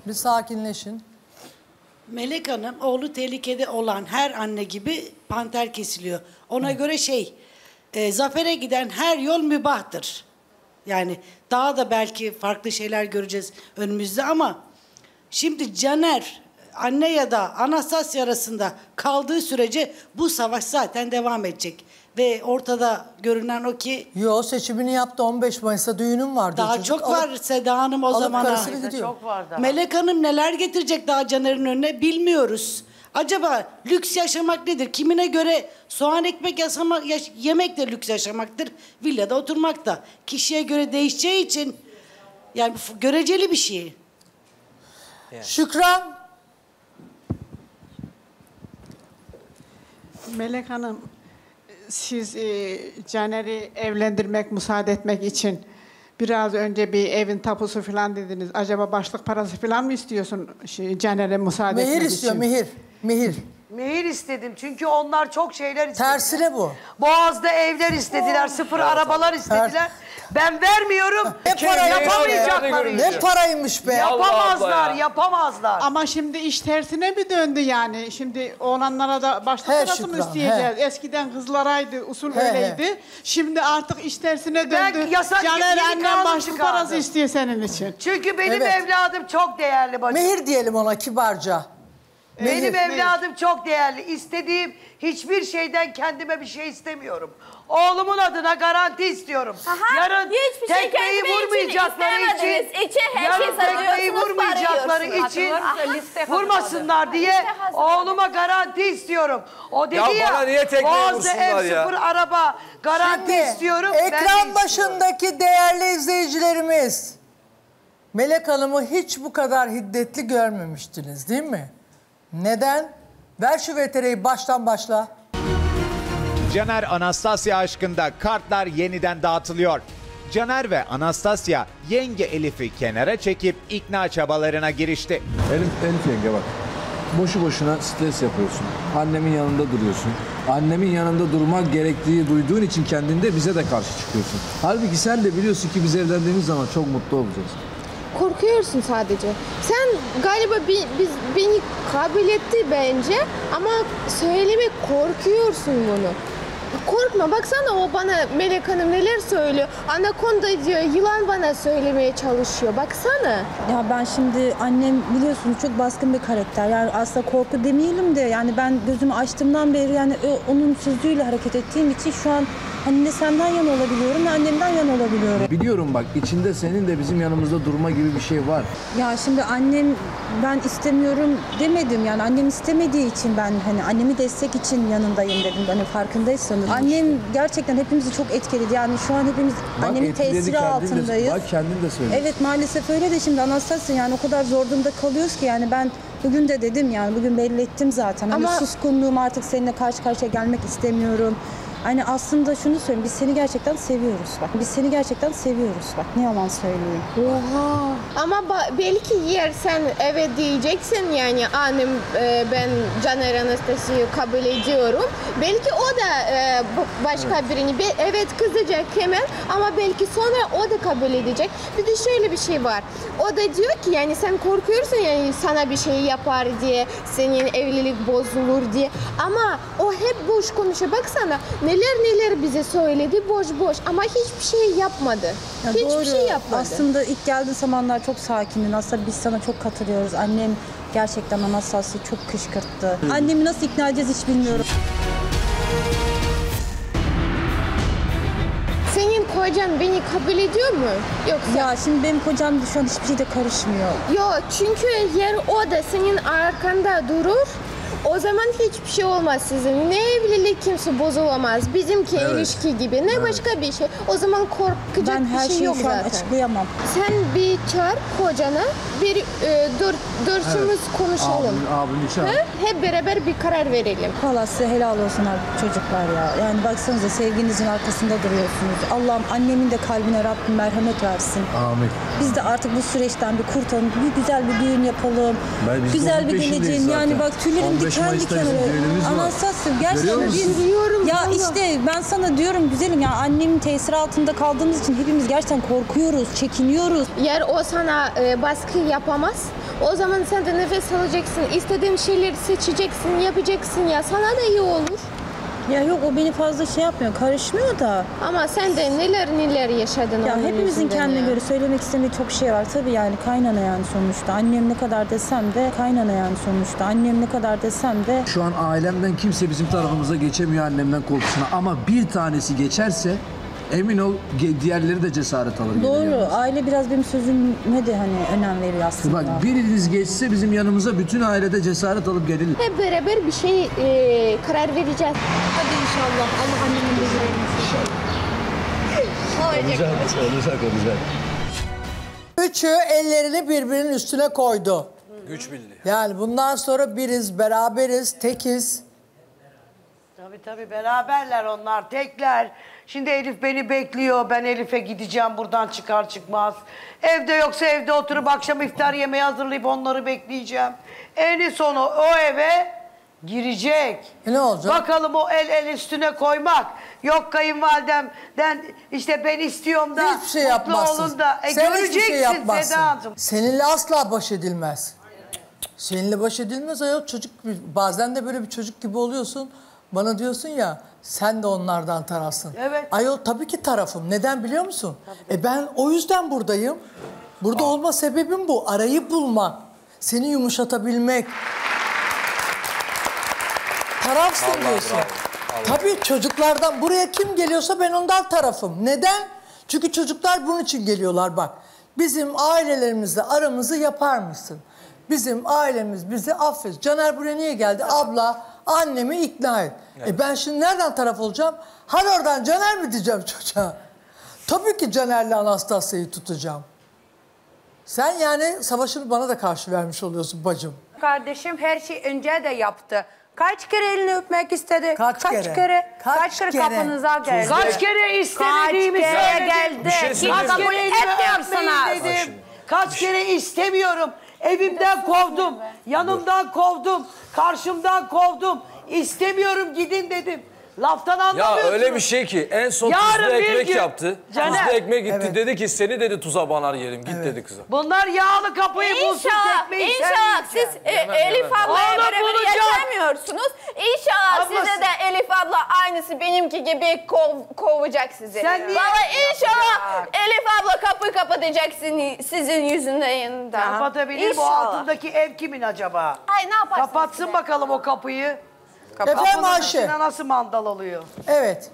Bir sakinleşin. Melek Hanım, oğlu tehlikede olan her anne gibi panter kesiliyor. Ona göre zafere giden her yol mübahtır. Yani daha da belki farklı şeyler göreceğiz önümüzde ama şimdi Caner anne ya da Anastasya arasında kaldığı sürece bu savaş zaten devam edecek. Ve ortada görünen o ki... Yo, seçimini yaptı, 15 Mayıs'ta düğünüm var diyor. Daha çocuk. çok var Seda Hanım o zamana. Çok var daha. Melek Hanım neler getirecek daha Caner'in önüne bilmiyoruz. Acaba lüks yaşamak nedir? Kimine göre soğan ekmek yemek de lüks yaşamaktır. Villada oturmak da. Kişiye göre değişeceği için yani göreceli bir şey. Evet. Şükran. Melek Hanım, siz Caner'i evlendirmek, müsaade etmek için biraz önce bir evin tapusu falan dediniz. Acaba başlık parası falan mı istiyorsun Caner'e müsaade etmek için? Mehir istiyor, mehir. Mehir. Mehir istedim çünkü onlar çok şeyler istediler. Tersine bu. Boğaz'da evler istediler, sıfır arabalar istediler. Ben vermiyorum. Yapamayacaklar. Ne paraymış be. Yapamazlar, yapamazlar. Ama şimdi iş tersine mi döndü yani? Şimdi oğlanlara da başlık parası mı isteyeceğiz? Eskiden kızlaraydı, usul öyleydi. Şimdi artık iş tersine döndü. Caner annen başlık parası istiyor senin için. Çünkü benim evladım çok değerli bacım. Mehir diyelim ona kibarca. Benim evladım çok değerli. İstediğim hiçbir şeyden kendime bir şey istemiyorum. Oğlumun adına garanti istiyorum. Yarın tekmeyi vurmayacakları için, vurmasınlar diye oğluma garanti istiyorum. O dedi ya, Boğaz'da ev, sıfır araba garanti istiyorum. Ekran başındaki değerli izleyicilerimiz, Melek Hanım'ı hiç bu kadar hiddetli görmemiştiniz değil mi? Neden? Ver şu VTR'yi baştan başla. Caner Anastasya aşkında kartlar yeniden dağıtılıyor. Caner ve Anastasya yenge Elif'i kenara çekip ikna çabalarına girişti. Elif yenge bak, boşu boşuna stres yapıyorsun. Annemin yanında duruyorsun. Annemin yanında durmak gerektiği duyduğun için kendinde bize de karşı çıkıyorsun. Halbuki sen de biliyorsun ki biz evlendiğimiz zaman çok mutlu olacağız. Korkuyorsun sadece. Sen galiba beni kabul etti bence ama söylemek korkuyorsun bunu. Korkma, baksana o bana Melek Hanım neler söylüyor. Anakonda diyor, yılan bana söylemeye çalışıyor. Baksana. Ya ben şimdi annem biliyorsunuz çok baskın bir karakter. Yani aslında korku demeyelim de yani ben gözümü açtığımdan beri yani onun sözüyle hareket ettiğim için şu an hani ne senden yan olabiliyorum ne annemden yan olabiliyorum. Biliyorum bak içinde senin de bizim yanımızda durma gibi bir şey var. Ya şimdi annem ben istemiyorum demedim yani annem istemediği için ben hani annemi destek için yanındayım dedim hani farkındaysanız. Annem gerçekten hepimizi çok etkiledi yani şu an hepimiz bak, annemin tesiri altındayız. Bak kendin de söylüyorsun. Evet maalesef öyle de şimdi Anastasya yani o kadar zor durumda kalıyoruz ki yani ben bugün de dedim yani bugün belli ettim zaten. Hani suskunluğum artık seninle karşı karşıya gelmek istemiyorum. Hani aslında şunu söyleyeyim, biz seni gerçekten seviyoruz bak. Biz seni gerçekten seviyoruz bak. Ne yalan söyleyeyim. Oha. Ama belki yer sen evet diyeceksin yani annem ben Caner Anastasya'yı kabul ediyorum. Belki o da başka birini evet kızacak hemen ama belki sonra o da kabul edecek. Bir de şöyle bir şey var. O da diyor ki yani sen korkuyorsun yani sana bir şey yapar diye, senin evlilik bozulur diye. Ama o hep boş konuşuyor. Baksana neler bize söyledi boş ama hiçbir şey yapmadı. Ya hiçbir doğru. şey yapmadı. Aslında ilk geldiği zamanlar çok sakindin. Aslında biz sana çok katılıyoruz. Annem gerçekten Anastasya'yı çok kışkırttı. Annemi nasıl ikna edeceğiz hiç bilmiyorum. Senin kocan beni kabul ediyor mu? Yoksa? Ya şimdi benim kocam şu an hiçbir şeyde karışmıyor. Yok çünkü yer o da senin arkanda durur. O zaman hiçbir şey olmaz sizin. Ne evlilik kimse bozulamaz. Bizimki ilişki gibi. Ne başka bir şey. O zaman korkacak bir şey yok zaten. Ben her şeyi şu an açıklayamam. Sen bir çağır kocana. Bir dörsümüz konuşalım. Abini çağır. Hep beraber bir karar verelim. Valla size helal olsun abi çocuklar ya. Yani baksanıza sevginizin arkasında duruyorsunuz. Allah'ım annemin de kalbine Rabbim merhamet versin. Amin. Biz de artık bu süreçten bir kurtulalım. Bir güzel bir düğün yapalım. Güzel bir geleceğin. Yani bak tüylerim diken 15 Mayıs'ta diken bizim oluyor. düğünümüz var. Anastasya Görüyor gerçekten musun? biz... Ya işte ben sana diyorum güzelim ya annemin tesiri altında kaldığımız için hepimiz gerçekten korkuyoruz, çekiniyoruz. Eğer o sana baskı yapamaz, o zaman sen de nefes alacaksın. İstediğin şeyleri seçeceksin, yapacaksın ya. Sana da iyi olur. Ya yok o beni fazla şey yapmıyor, karışmıyor da. Ama sen de neler yaşadın Ya onun hepimizin yüzünden kendine ya. göre söylemek istediği çok şey var. Tabii yani kaynana yani sonuçta. Annem ne kadar desem de kaynana yani sonuçta. Annem ne kadar desem de. Şu an ailemden kimse bizim tarafımıza geçemiyor annemden korkusuna. Ama bir tanesi geçerse emin ol diğerleri de cesaret alır. Doğru. Aile biraz benim sözüme de hani önem veriyor aslında. Bak biriniz geçse bizim yanımıza bütün ailede cesaret alıp gelir. Hep beraber bir şey karar vereceğiz. Hadi inşallah. Allah annemin de Olacak. Üçü ellerini birbirinin üstüne koydu. Güç birliği. Yani bundan sonra biriz, beraberiz, tekiz. Tabii beraberler onlar, tekler. Şimdi Elif beni bekliyor. Ben Elif'e gideceğim buradan çıkar çıkmaz. Evde yoksa evde oturup akşam iftar yemeği hazırlayıp onları bekleyeceğim. En sonu o eve girecek. Ne olacak? Bakalım o el üstüne koymak. Yok kayınvalidemden işte ben istiyorum da Hiçbir şey mutlu yapmazsın. olun da. Sen hiçbir Göreceksin şey yapmazsın. Sedacığım. Seninle asla baş edilmez. Seninle baş edilmez ayol çocuk. Bazen de böyle bir çocuk gibi oluyorsun. Bana diyorsun ya sen de onlardan tarafsın. Evet. Ayol tabii ki tarafım. Neden biliyor musun? Ben o yüzden buradayım. Burada olma sebebim bu. Arayı bulmak. Seni yumuşatabilmek. Tarafsın diyorsun. Tabii çocuklardan buraya kim geliyorsa ben ondan tarafım. Neden? Çünkü çocuklar bunun için geliyorlar bak. Bizim ailelerimizle aramızı yapar mısın? Bizim ailemiz bizi affet. Caner buraya niye geldi? Abla annemi ikna et. Evet. Ben şimdi nereden taraf olacağım? Hadi oradan Caner mi diyeceğim çocuğa? Tabii ki Caner'le Anastasya'yı tutacağım. Sen yani savaşını bana da karşı vermiş oluyorsun bacım. Kardeşim her şeyi önce de yaptı. Kaç kere elini öpmek istedi? Kaç kere kapınıza geldi? Kaç kere istemediğimi söyledim. Geldi. Kaç kere elimi öpmeyin dedim. Kaç kere istemiyorum. Evimden kovdum. Yanımdan kovdum. Karşımdan kovdum. İstemiyorum gidin dedim. Laftan anlamıyorsunuz. Ya öyle bir şey ki en son tuzlu ekmek yaptı. Tuzlu ekmek gitti Evet. dedi ki seni dedi tuza banar yerim. Git dedi kıza. Bunlar yağlı kapıyı bulsun tekmeyi sen İnşallah siz yiyeceksin. Elif ablaya Onu beraber bulacağım. yaşamıyorsunuz. İnşallah Ablası. size de Elif abla aynısı benimki gibi kovacak sizi. Sen niye Vallahi öyle inşallah yapıyorsun? Elif abla kapıyı kapatacak sizin yüzünden. Kapatabilir bu altındaki ev kimin acaba? Ay ne yaparsın? Kapatsın bakalım o kapıyı. Efendim Ayşe. İçine nasıl mandal oluyor? Evet.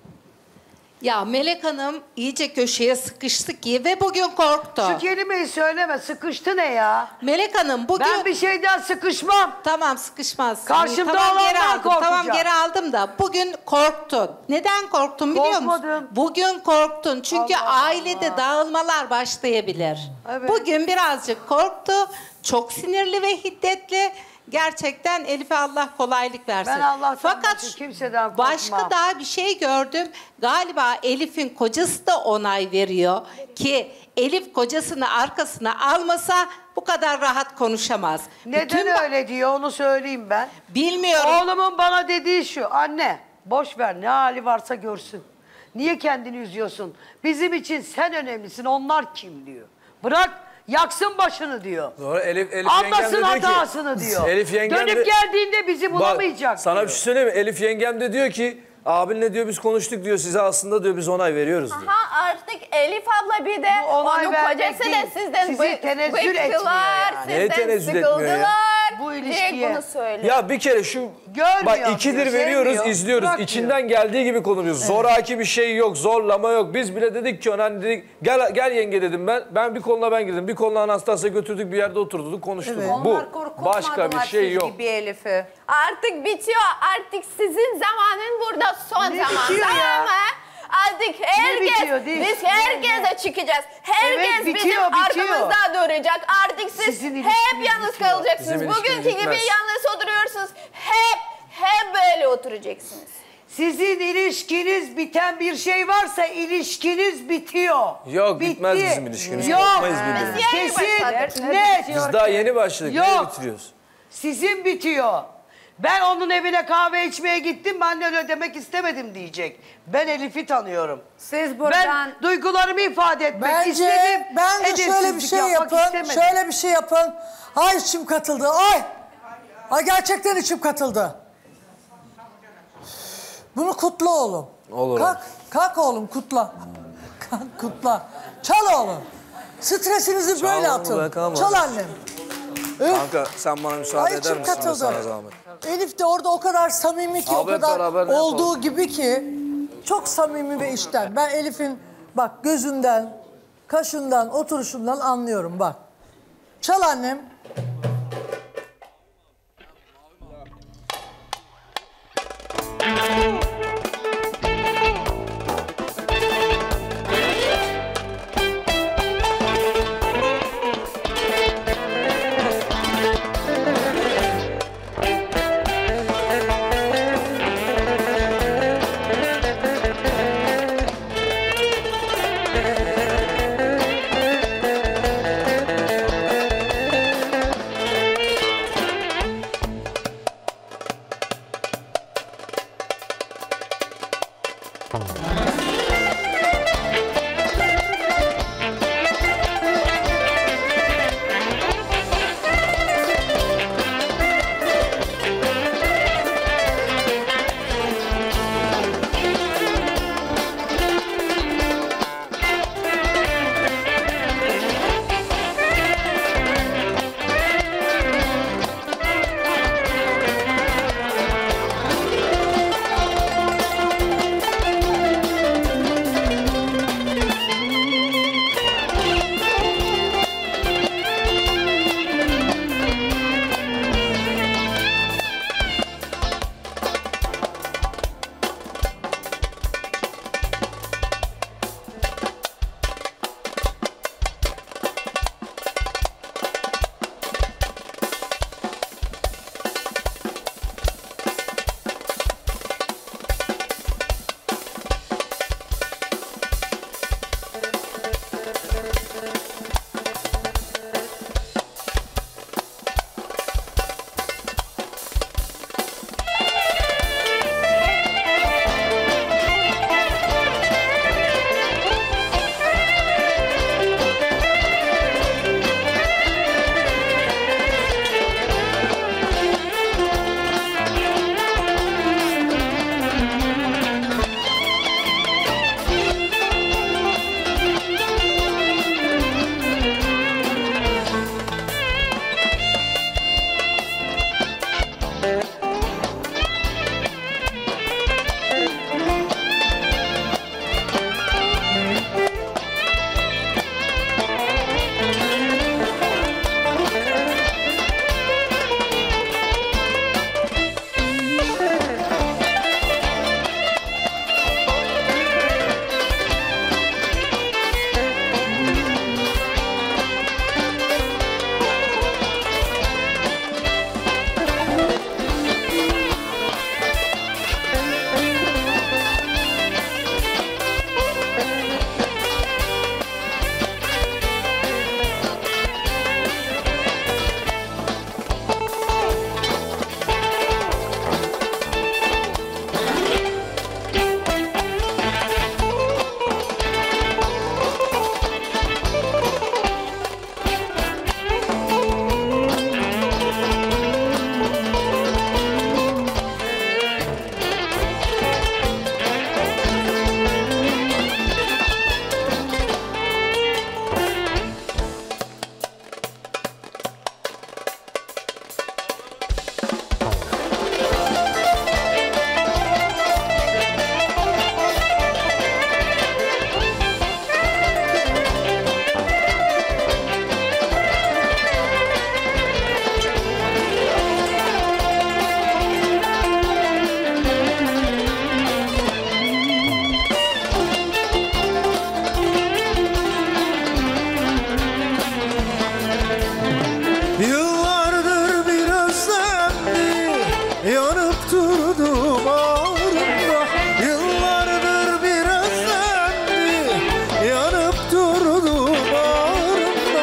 Ya Melek Hanım iyice köşeye sıkıştı ki ve bugün korktu. Şu kelimeyi söyleme. Sıkıştı ne ya? Melek Hanım bugün... Ben bir şeyden sıkışmam. Tamam sıkışmazsın. Karşımda tamam, geri olandan aldım. korkacağım. Tamam geri aldım da bugün korktun. Neden korktun biliyor musun? Korkmadım. Bugün korktun çünkü Allah ailede Allah. dağılmalar başlayabilir. Evet. Bugün birazcık korktu. Çok sinirli ve hiddetli. Gerçekten Elif'e Allah kolaylık versin. Ben Allah'tan Fakat başka kimseden korkmam. başka daha bir şey gördüm. Galiba Elif'in kocası da onay veriyor ki Elif kocasını arkasına almasa bu kadar rahat konuşamaz. Neden öyle diyor onu söyleyeyim ben. Bilmiyorum. Oğlumun bana dediği şu. Anne boş ver ne hali varsa görsün. Niye kendini üzüyorsun? Bizim için sen önemlisin onlar kim diyor. Bırak yaksın başını diyor. Doğru Elif Anlasın yengem de diyor hatasını ki, diyor. Elif yengem Dönüp de, geldiğinde bizi bulamayacak bak, sana diyor. bir şey söyleyeyim mi? Elif yengem de diyor ki abinle diyor biz konuştuk diyor size aslında diyor biz onay veriyoruz diyor. Ha artık Elif abla bir de Bu onay onun vermek kocası değil. da sizden Sizi tenezzül etmiyor bıktılar, yani. Neye sizden tenezzül etmiyor ya? sıkıldılar. Bu Direkt ilişkiye. bunu söyle. Ya bir kere şu Görmüyor bak diyor, ikidir veriyoruz sevmiyor, izliyoruz. bırakmıyor. İçinden geldiği gibi konuşuyoruz. Zoraki bir şey yok, zorlama yok. Biz bile dedik ki ona hani dedik gel yenge dedim ben. Ben bir koluna ben girdim. Bir koluna Anastasya götürdük bir yerde oturduk konuştuk. Evet. Bu Onlar korkutmadılar başka bir şey siz yok. gibi Elif'i. Artık bitiyor. Artık sizin zamanın burada son Ne zaman. bitiyor ya? Tamam mı? Artık bitiyor, değil? biz herkese çıkacağız. Herkes Evet, bitiyor, bizim bitiyor. arkamızda duracak. Artık siz Sizin hep ilişkiniz yalnız bitiyor. kalacaksınız. Bizim ilişkimiz Bugünkü gibi bitmez. yalnız oturuyorsunuz. Hep böyle oturacaksınız. Sizin ilişkiniz biten bir şey varsa ilişkiniz bitiyor. Yok Bitti. bitmez bizim ilişkimiz. Yok. Korkmayız birbirimize. Yeni Kesin, başladık. net. Biz daha yeni başladık. Nereye Yok. bitiriyoruz? Sizin bitiyor. Ben onun evine kahve içmeye gittim, ben öyle demek istemedim diyecek. Ben Elif'i tanıyorum. Siz buradan... Ben duygularımı ifade etmek istedim. Bence şöyle bir şey yapın. Şöyle bir şey yapın. Ay içim katıldı. Ay gerçekten içim katıldı. Bunu kutla oğlum. Olur. Kalk oğlum kutla. Kalk kutla. Çal oğlum. Stresinizi böyle atın. Çal annem. Kanka sen bana müsaade eder misin? Katıldı. Sana zahmet. Elif de orada o kadar samimi ki, o kadar olduğu gibi ki, çok samimi ve içten. Ben Elif'in bak gözünden, kaşından, oturuşundan anlıyorum bak. Çal annem.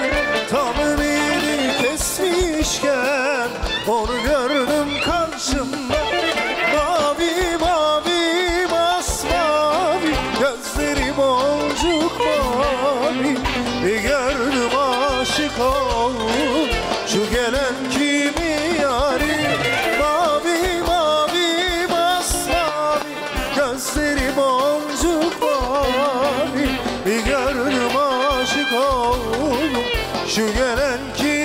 Onu gördüm karşımda. gözleri boncuk var. Bir gördüm aşık oldum. Şu gelen ki